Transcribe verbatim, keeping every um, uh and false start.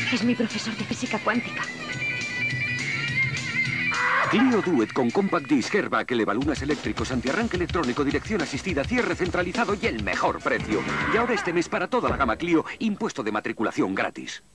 Es mi profesor de física cuántica. Clio Duet con Compact Disc, airbag, elevalunas eléctricos, antiarranque electrónico, dirección asistida, cierre centralizado y el mejor precio. Y ahora este mes para toda la gama Clio, impuesto de matriculación gratis.